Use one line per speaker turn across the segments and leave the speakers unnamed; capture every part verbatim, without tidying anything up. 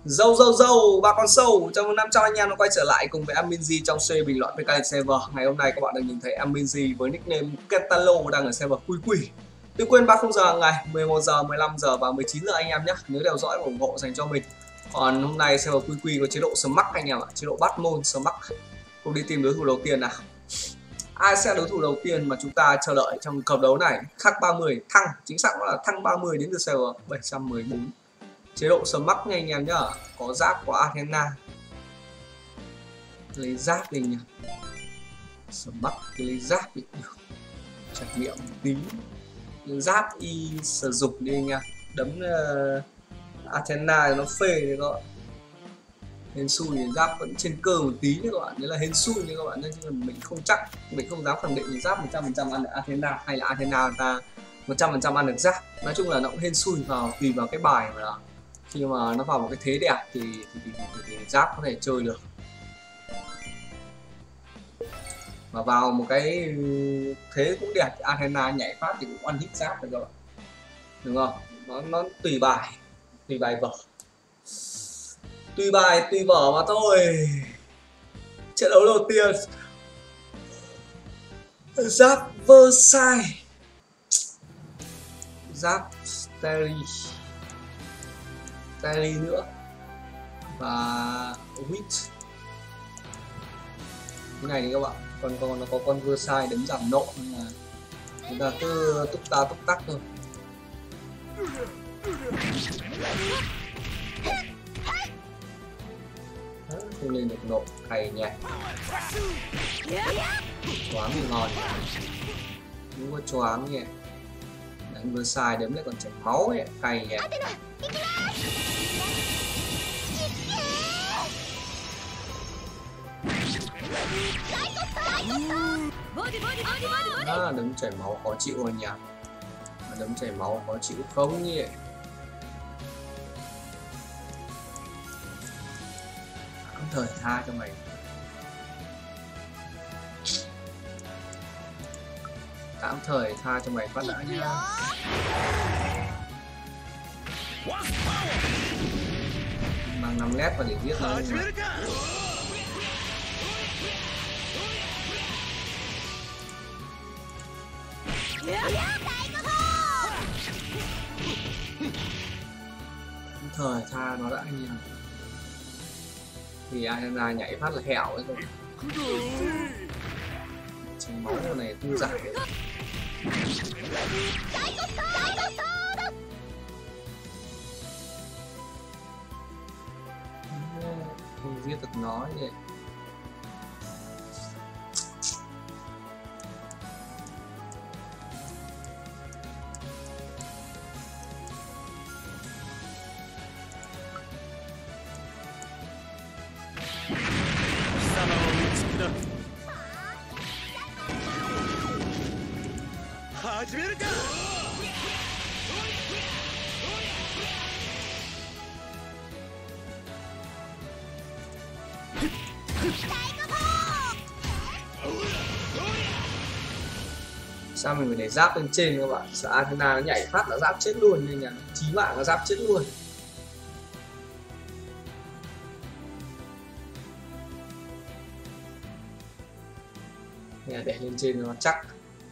Dâu dâu dâu bà con sâu, chào mừng năm trăm anh em đã quay trở lại cùng với Admin G trong series bình luận pê ca Server. Ngày hôm nay các bạn đang nhìn thấy Admin G với nickname Kentalo đang ở server Quy Quy. Đừng quên ba khung giờ hàng ngày mười một giờ, mười lăm giờ và mười chín giờ anh em nhé, nhớ theo dõi và ủng hộ dành cho mình. Còn hôm nay server Quy Quy có chế độ Smack anh em ạ, chế độ bắt môn Smack. Cùng đi tìm đối thủ đầu tiên nào. Ai sẽ đối thủ đầu tiên mà chúng ta chờ đợi trong cặp đấu này? Khắc ba mươi thăng, chính xác là thăng ba mươi đến từ server bảy trăm mười bốn. Chế độ Smack nha anh em nhá, có giáp của Athena. Lấy giáp đi nhỉ. Smack cái lấy giáp đi. Trải nghiệm một tí. Giáp y sử dụng đi nha. Đấm uh, Athena nó phê đấy các bạn. Hên xui thì giáp vẫn trên cơ một tí đấy các bạn, đấy là hên xui nha các bạn, chứ mình không chắc, mình không dám khẳng định là giáp một trăm phần trăm ăn được Athena hay là Athena ta một trăm phần trăm ăn được giáp. Nói chung là nó cũng hên xui vào tùy vào cái bài mà khi mà nó vào một cái thế đẹp thì, thì, thì, thì, thì, thì giáp có thể chơi được, và vào một cái thế cũng đẹp Athena nhảy phát thì cũng ăn hit giáp được các bạn, đúng không? Nó nó tùy bài, tùy bài vở, tùy bài tùy vở mà thôi. Trận đấu đầu tiên giáp Versailles, giáp Steri Steri nữa và Witch. Cái này thì các bạn, còn còn nó có con Versailles đánh giảm nộ nên là chúng ta cứ túc ta túc tắc thôi. Không lên được nộ cày nhỉ, choáng thì ngon, đúng có choáng nhỉ, đánh Versailles đếm lại còn chảy máu ấy, cày nhỉ. À, đấm chảy máu khó chịu rồi nhỉ, đấm chảy máu khó chịu không nhỉ. Tạm thời tha cho mày, tạm thời tha cho mày phát đã nhá. Mang năm lét vào để giết nó. Tạm thời tha nó đã anh em, thì Athena nhảy phát là hẻo ấy rồi. Chảy máu này không giải được. Không giết được nó vậy. Sao mình phải để giáp lên trên các bạn, sợ Athena nó nhảy phát là giáp chết luôn nên là chí mạng là giáp chết luôn. Nè, để lên trên nó chắc.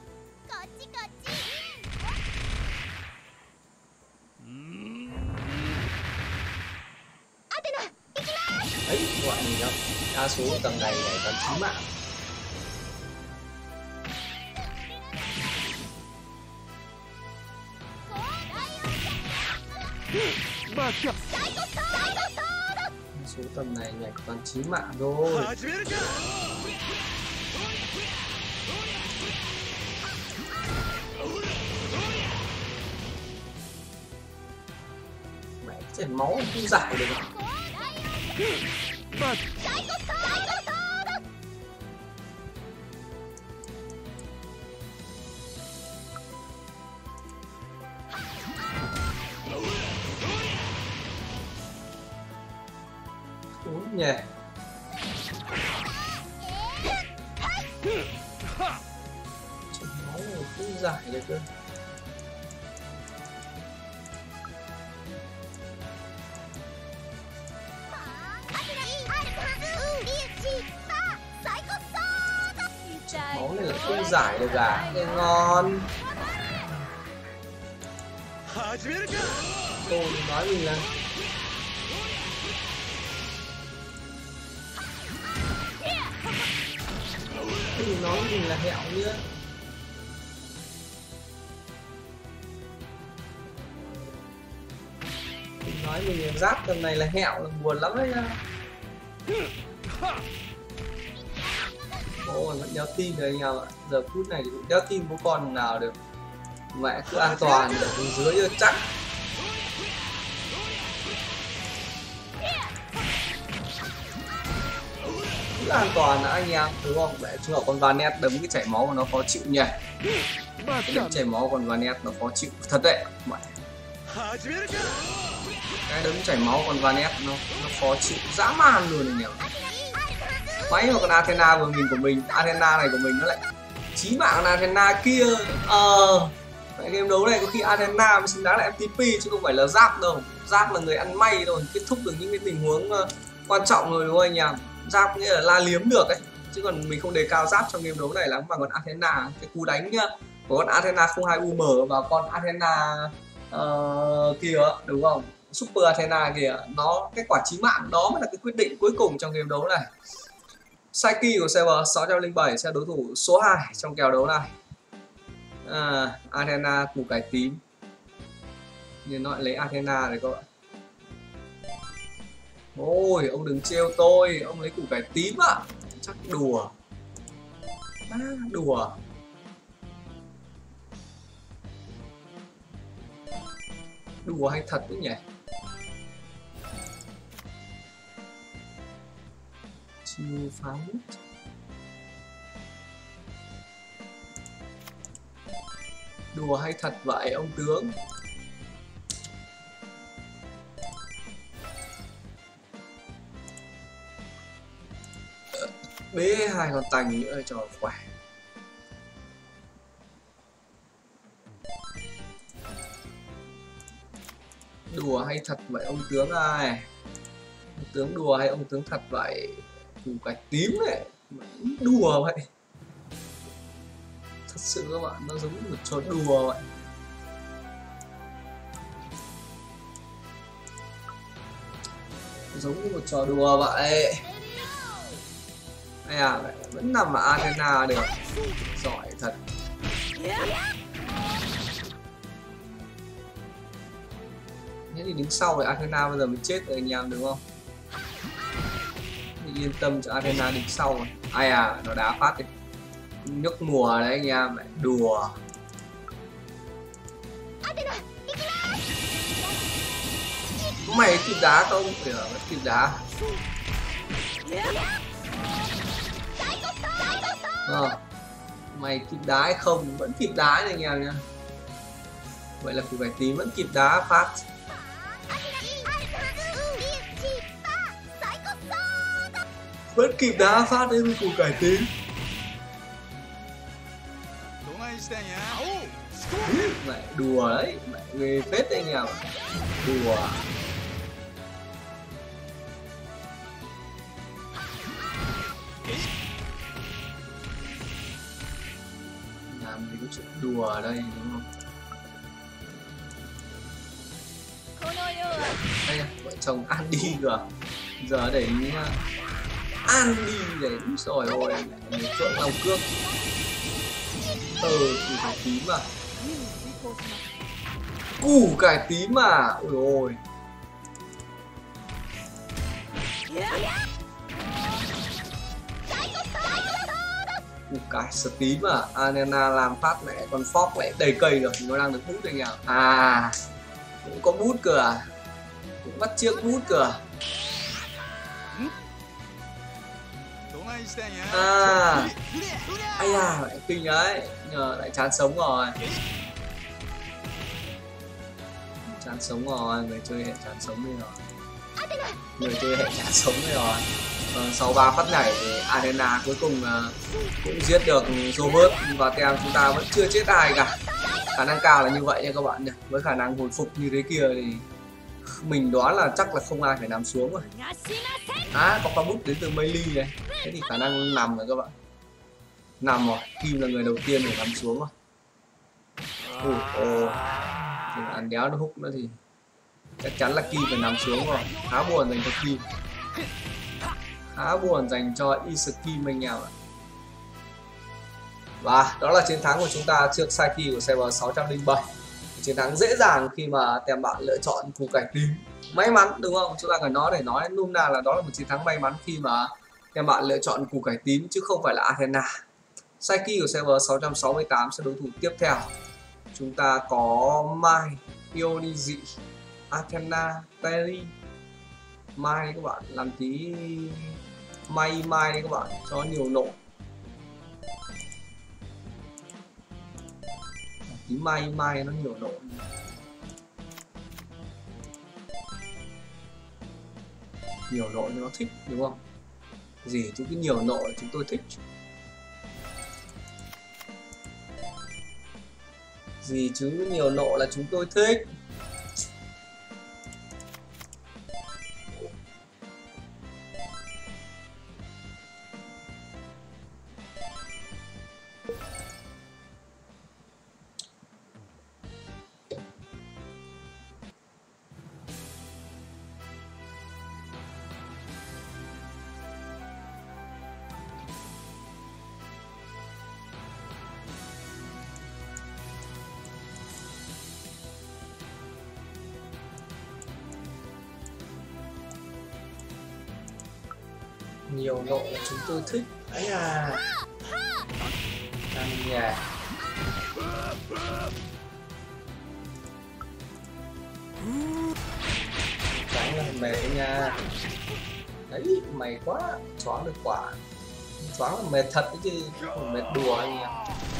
Đấy, gọi mình đâu, đa số tầng này này toàn chí mạng. Số tầm này nhảy toàn chí mạng thôi. Mẹ chảy máu không giải được. Đúng nhỉ. Chảy máu không giải được cơ. Máu này là không giải được cả. Nghe ngon. Tôi nói mình là đừng nói mình là hẹo nữa. Đừng nói mình là giáp tầm này là hẹo là buồn lắm đấy nha. Ôi vẫn đeo tin rồi anh em ạ. Giờ phút này thì cũng đeo tin có con nào được. Mẹ cứ an toàn ở bên dưới cho chắc. Cứ an toàn là anh em đúng không? Mẹ chưa con Vanet đấm cái chảy máu mà nó khó chịu nhỉ. Cái đấm chảy máu con Vanet nó khó chịu thật đấy. Mẹ. Cái đấm chảy máu con Vanet nó nó khó chịu dã man luôn anh em. Máy mà con Athena vừa nhìn của mình, Athena này của mình nó lại chí mạng con Athena kia. Ờ Cái game đấu này có khi Athena mới xứng đáng là em tê pê chứ không phải là Giáp đâu. Giáp là người ăn may rồi, kết thúc được những cái tình huống uh, quan trọng rồi đúng không anh em. Giáp nghĩa là la liếm được ấy, chứ còn mình không đề cao Giáp trong game đấu này lắm. Mà còn Athena, cái cú đánh của con Athena không hai u em và con Athena uh, kia đúng không, Super Athena kìa, nó cái quả chí mạng đó mới là cái quyết định cuối cùng trong game đấu này. Psyche của server sáu trăm lẻ bảy sẽ đối thủ số hai trong kèo đấu này. À, Athena củ cải tím nên nó lại lấy Athena này các bạn. Ôi ông đừng trêu tôi, ông lấy củ cải tím ạ. À? Chắc đùa à, đùa đùa hay thật đấy nhỉ. Chiêu pháo đùa hay thật vậy ông tướng. Bế hai con tành nữa cho khỏe. Đùa hay thật vậy ông tướng ơi. Ông tướng đùa hay ông tướng thật vậy. Củ cải tím này đùa vậy. Thật sự các bạn, nó giống như một trò đùa vậy. Giống như một trò đùa vậy. Ây à, vẫn nằm mà Athena được. Giỏi thật. Thế thì đứng sau thì Athena bây giờ mới chết rồi anh em đúng không? Thì yên tâm cho Athena đứng sau rồi. Ai à, nó đá phát đi. Nước mùa đấy anh em, mẹ đùa. Mày kịp đá không? Để vẫn kịp đá. À, mày kịp đá hay không? Vẫn kịp đá này anh em nhá. Vậy là củ cải tím vẫn kịp đá phát. Vẫn kịp đá phát đến củ cải tím. Mẹ đùa đấy, mẹ ghê phết đấy anh em. Đùa. Làm gì có chuyện đùa ở đây đúng không? Đây à, vợ chồng Andy kìa. Giờ để ý Andy để rồi ôi, trộn lòng cước. Ừ, củ cải tím à. Củ cải tím à. Ôi ôi. Củ cải sờ tím à. Athena làm phát mẹ con Fox lại đầy cây được. Nó đang được bút đây nhỉ. À, cũng có bút cơ à. Cũng bắt chiếc bút cơ à. À, ai à, lại kinh đấy, nhờ lại chán sống rồi, chán sống rồi, người chơi hệ chán sống đi rồi, người chơi hệ chán sống đi rồi. Ờ, sau ba phát nhảy thì Athena cuối cùng uh, cũng giết được Robert và tem chúng ta vẫn chưa chết ai cả. Khả năng cao là như vậy nha các bạn nhỉ. Với khả năng hồi phục như thế kia thì mình đoán là chắc là không ai phải nằm xuống rồi. À, có pha bút đến từ Meili này. Thế thì khả năng nằm rồi các bạn. Nằm rồi, Kim là người đầu tiên để nằm xuống rồi. Ủa, ồ, ăn đéo nó hút nữa thì chắc chắn là Kim phải nằm xuống rồi. Khá buồn dành cho Kim. Khá buồn dành cho Iskim anh em ạ. Và đó là chiến thắng của chúng ta trước Saiki của server sáu trăm linh bảy. Chiến thắng dễ dàng khi mà tem bạn lựa chọn củ cải tím. May mắn đúng không? Chúng ta phải nói để nói nôm na là đó là một chiến thắng may mắn khi mà tem bạn lựa chọn củ cải tím chứ không phải là Athena. Saiki của server sáu trăm sáu mươi tám sẽ đối thủ tiếp theo. Chúng ta có Mai, Ioniji, Athena, Terry. Mai các bạn làm tí may mai các bạn cho nhiều nộ. Tí may mai nó nhiều nộ. Nhiều nộ nó thích đúng không? Gì chứ cái nhiều nộ chúng tôi thích. Gì chứ nhiều nộ là chúng tôi thích. Nhiều nộ là chúng tôi thích. Ấy à, ăn nhà choáng là mệt đấy nha. Đấy mày quá, choáng được quả. Choáng là mệt thật đấy chứ, không mệt đùa anh em.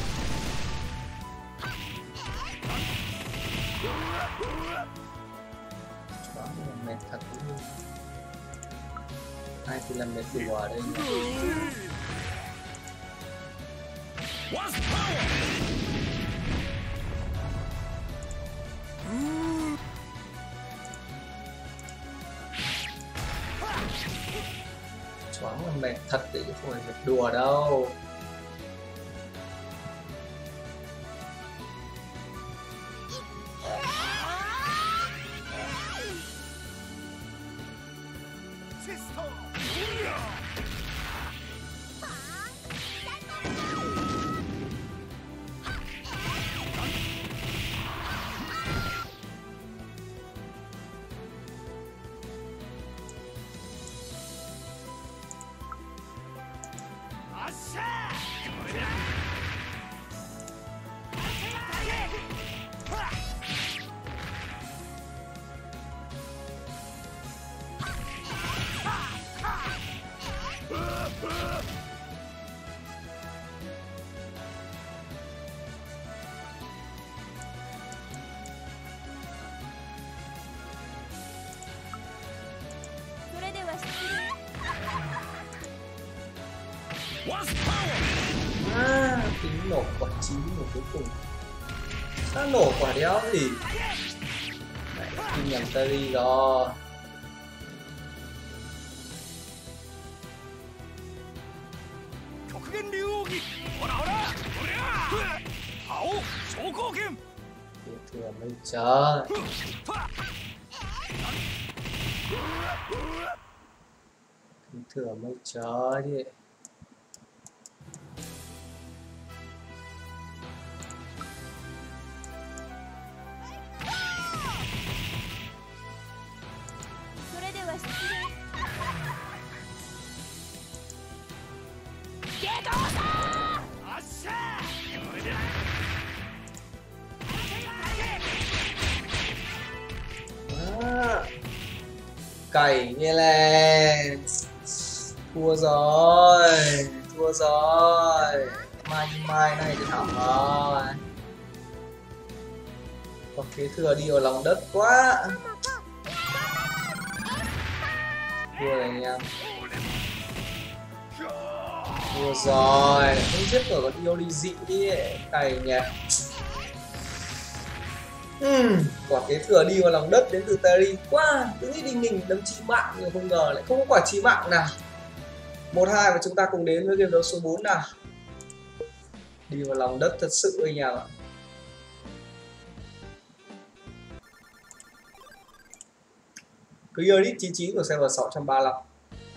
Choáng là mệt thật đấy. Ai thì làm mệt đùa ở đây. Choáng là mệt thật đấy chứ không phải mệt đùa đâu. À, tính nổ quả chín một cuối cùng. Sao nổ quả đéo gì? Đấy, tin nhầm Terry rồi. Tiếp thừa mới chờ. Tiếp thừa mới chờ đi. Cày nghe lên. Thua rồi. Thua rồi. Mai mai này thì thẳng rồi. Có kế thừa đi vào lòng đất quá. Thua rồi anh em. Thua rồi. Không giết nổi con yêu đi dị đi. Cày nhỉ. Uhm, quả kế thừa đi vào lòng đất đến từ Terry quá. Cứ nghĩ đình mình đấm chí mạng nhưng không ngờ lại không có quả chí mạng nào. Một hai và chúng ta cùng đến với game đấu số bốn nào. Đi vào lòng đất thật sự anh em ạ. Clear chín chín của server sáu trăm ba mươi lăm.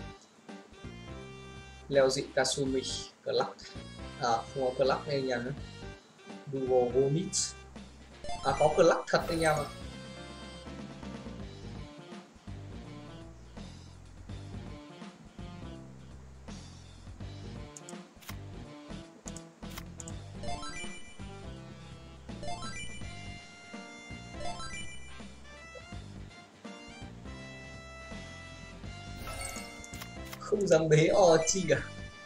Leo dị Kasumi, Club. À không có Club anh em nữa. Duo Vomit. À có Club thật anh em ạ. Không dám bế o chi à.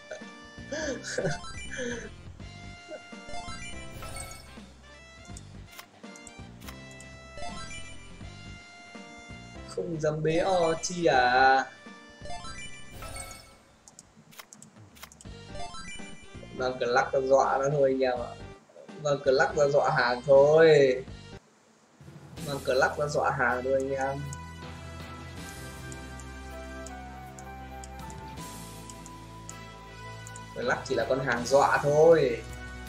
Không dám bế o chi à. Vâng, cờ lắc ra dọa nó thôi anh em ạ. Vâng, cờ lắc ra dọa hàng thôi. Vâng, cờ lắc ra dọa hàng thôi anh em. Cờ lắc chỉ là con hàng dọa thôi.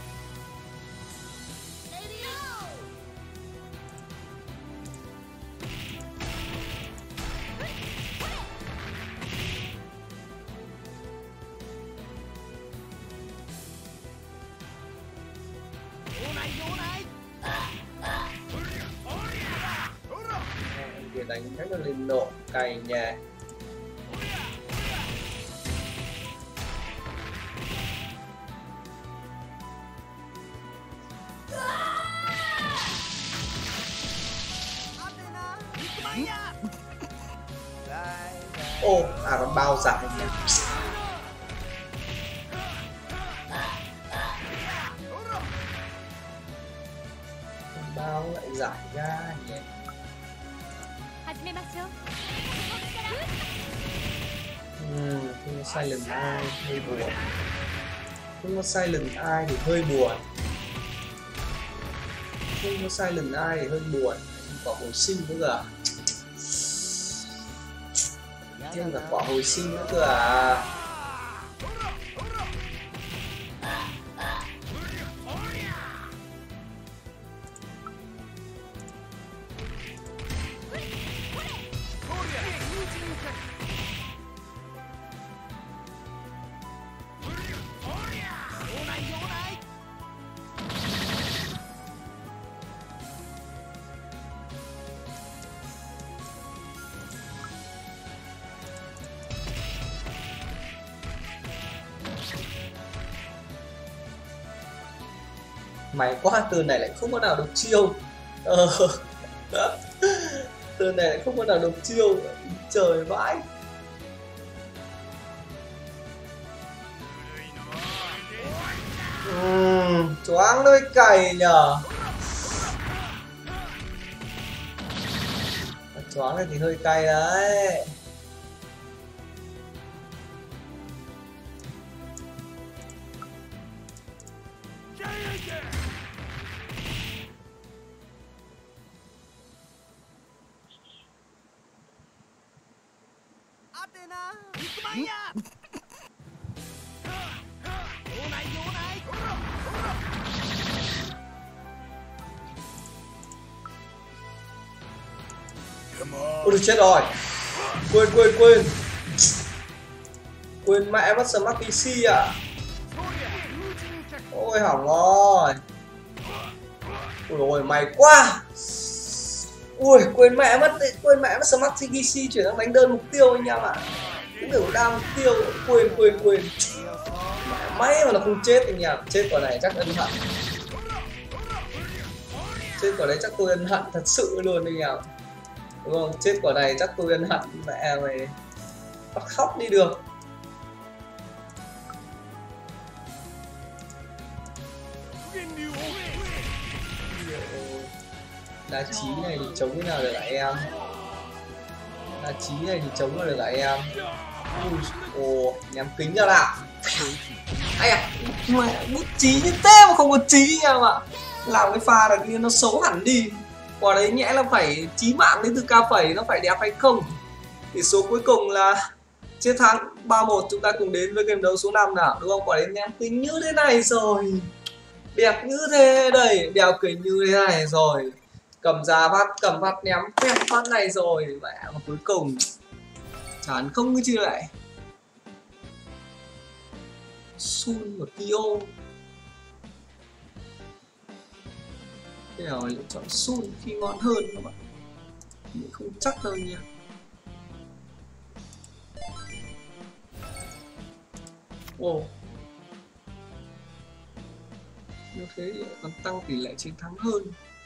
Để đánh cách nó lên nộ cày nhà. Ô, oh, à còn bao giải nhỉ. Con bao lại giải ra nhỉ. Ừ, không có silent ai hơi buồn. Không có silent ai thì hơi buồn. Không có silent ai thì hơi buồn. Quả hồi sinh nữa à. Thêm cả quả hồi sinh nữa cơ à. Mày quá, từ này lại không có nào được chiêu. Ờ. Từ này lại không có nào được chiêu. Trời vãi. Uhm, choáng đôi cày nhờ. Choáng này thì hơi cay đấy. Ôi chết rồi. Quên quên quên. Quên mẹ mất smart pê xê à. Ôi hỏng rồi. Ôi rồi mày quá. Ui quên mẹ mất quên mẹ mất smart pê xê chuyển sang đánh đơn mục tiêu anh em ạ. Cái biểu đa mục tiêu quên quên quên. May mà nó không chết anh em. Chết quả này chắc ân hận. Chết quả đấy chắc tôi ân hận thật sự luôn anh em. Đúng không? Chết quả này chắc tôi ân hận mẹ mày bắt khóc đi được. Đá chí này thì chống thế nào được lại em. Đá chí này thì chống nào được lại em. Ồ, nhắm kính ra nào. Ai à, mẹ bút chí như thế mà không có chí em ạ. Làm cái pha là kia nó xấu hẳn đi. Quả đấy nhẽ là phải chí mạng đến từ ca phẩy nó phải đẹp hay không. Tỷ số cuối cùng là chiến thắng ba một. Chúng ta cùng đến với game đấu số năm nào, đúng không? Quả đấy nhắm kính như thế này rồi. Đẹp như thế đây, đeo kính như thế này rồi, cầm ra phát cầm phát ném phép phát này rồi, mẹ mà cuối cùng chán không cái chi lại. Sun và Kyo. Thế nào lựa chọn Sun khi ngon hơn các bạn, mình không chắc đâu nha. Ồ, như thế thì còn tăng tỷ lệ chiến thắng hơn.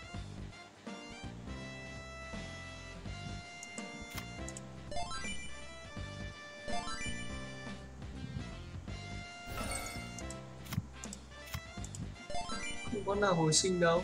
Không có nào hồi sinh đâu.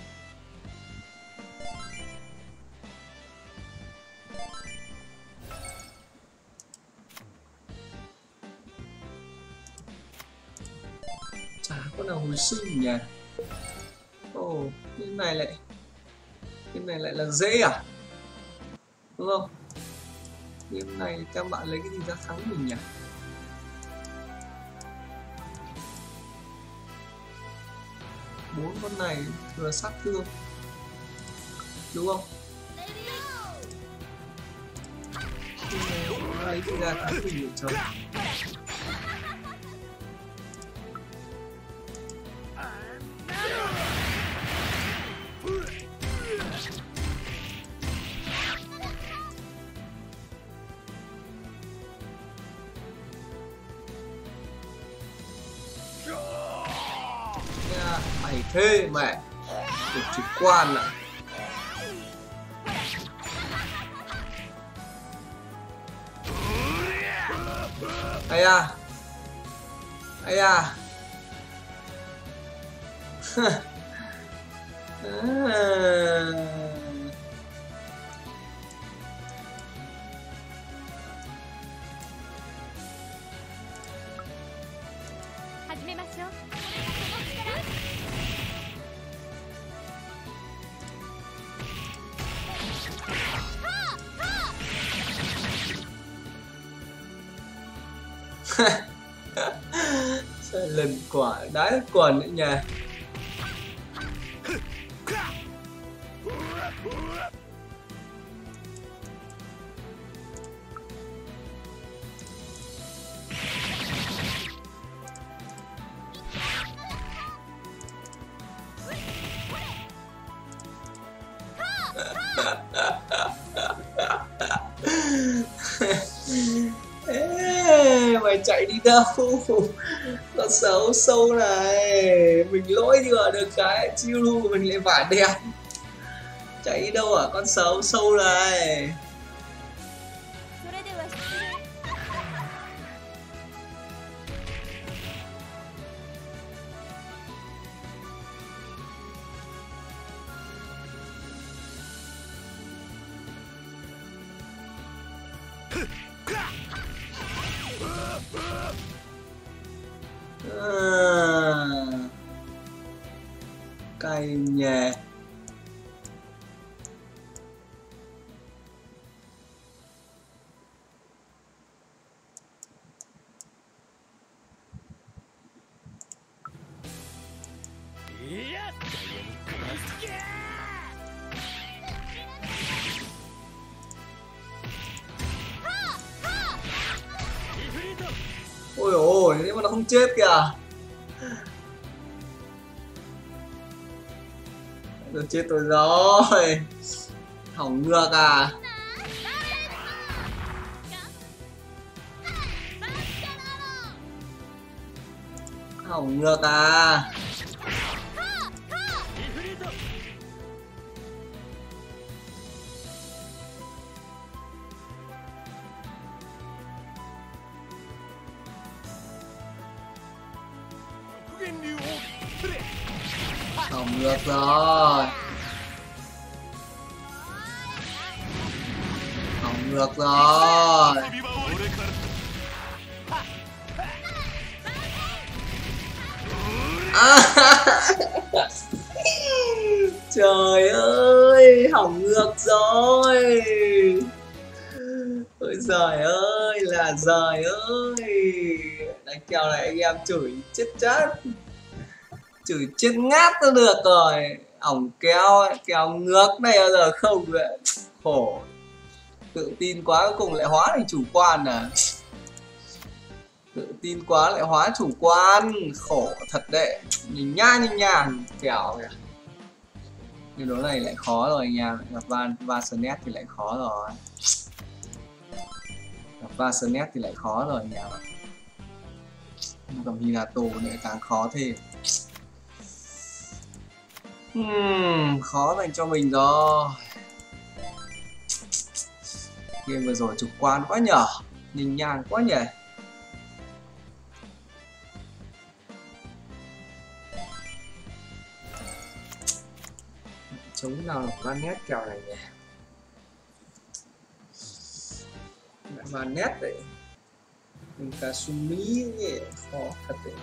Chả có nào hồi sinh nhỉ. Ồ, cái này lại cái này lại là dễ à, đúng không? Game này các bạn lấy cái gì ra thắng mình nhỉ? Bốn con này thừa sát thương, đúng không? Lấy gì ra thắng mình để chơi. Mày thế mẹ, được trực quan à. Ây à, ây à. Lần quả đá quần nữa nha. Ê, mày chạy đi đâu? Con xấu sâu này, mình lỗi thừa được cái chiêu lưu của mình lại vải đẹp. Chạy đi đâu à con xấu sâu này? À, cay nhè. Ôi ôi, thế mà nó không chết kìa. Được chết tôi rồi. Hỏng ngược à. Hỏng ngược à. Hỏng ngược rồi. Hỏng ngược rồi. À. Trời ơi, hỏng ngược rồi. Ôi giời ơi là giời ơi. Đánh kèo này anh em chửi chết chát. chửi chết ngát tôi được rồi. Ỏng kéo ấy, kéo ngược này bao giờ không vậy. Khổ. Tự tin quá cuối cùng lại hóa thành chủ quan à. Tự tin quá lại hóa chủ quan. Khổ thật đấy. Nhìn nha nhìn nhàng kẻo kìa. Nhưng đối này lại khó rồi anh em. Gặp Van Vasenet thì lại khó rồi. Gặp Vasenet thì lại khó rồi anh em ạ. Gặp Minato lại càng khó thêm. Hmm, khó dành cho mình rồi. Game vừa rồi chủ quan quá nhở. Nhìn nhàng quá nhỉ. Chống nào là Vanet kèo này nhỉ. Vanet đấy. Kasumi nhỉ. Khó thật đấy.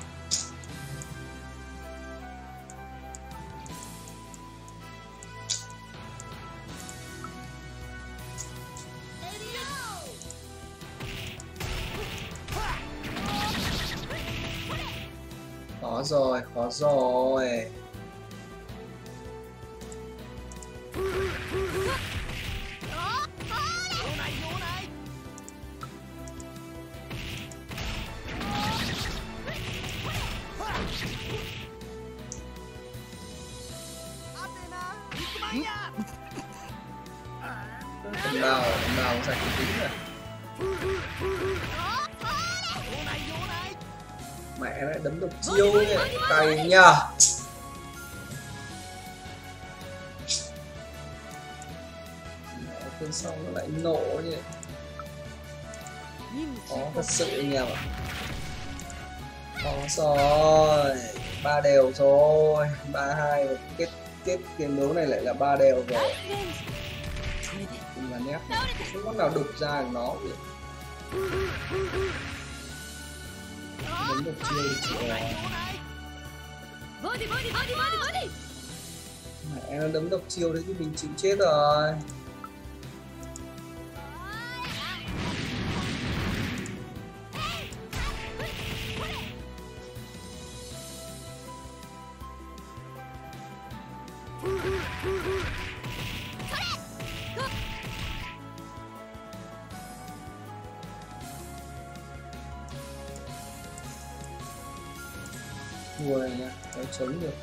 Khó rồi, khó rồi. Thằng nào, thằng nào cũng sạch cái tính rồi. Mẹ lại đấm độc chiêu nhỉ, cày nhờ. Bên sau nó lại nổ nhỉ. Khó thật sự anh em ạ. Khó rồi. Ba đều rồi. Ba hai kết kết game đấu này lại là ba đều rồi. Cùng là nét. Không có nào đục ra được nó vậy. Đấm độc chiêu thì chịu rồi. Mẹ nó đấm độc chiêu đấy thì mình chịu chết rồi. Thua này nha, phải chống được.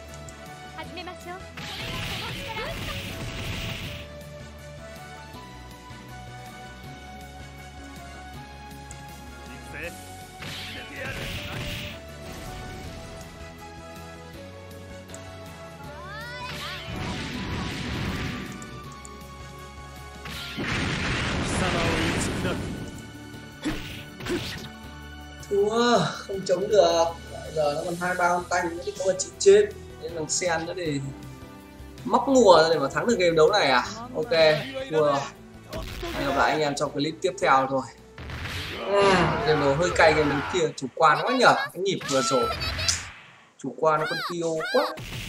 Thua, không chống được. Giờ nó còn hai ba con tanh nữa thì có mà chịu chết. Nên thằng Sen nữa thì móc ngùa để mà thắng được game đấu này à. Ok, thua rồi. Hẹn gặp lại anh em trong clip tiếp theo thôi. uhm, Game đấu hơi cay game đấu kia, chủ quan quá nhở. Cái nhịp vừa rồi chủ quan nó con tiêu quá.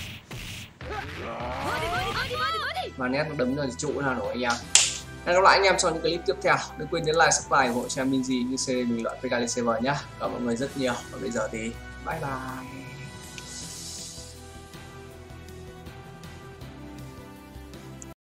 Và nét nó đấm rồi thì trụ nào nổi anh em. Hẹn gặp lại anh em trong những clip tiếp theo. Đừng quên nhấn like, subscribe ủng hộ cho em Minzy như series bình luận pê ca lê server nhé. Cảm ơn mọi người rất nhiều. Và bây giờ thì bye bye.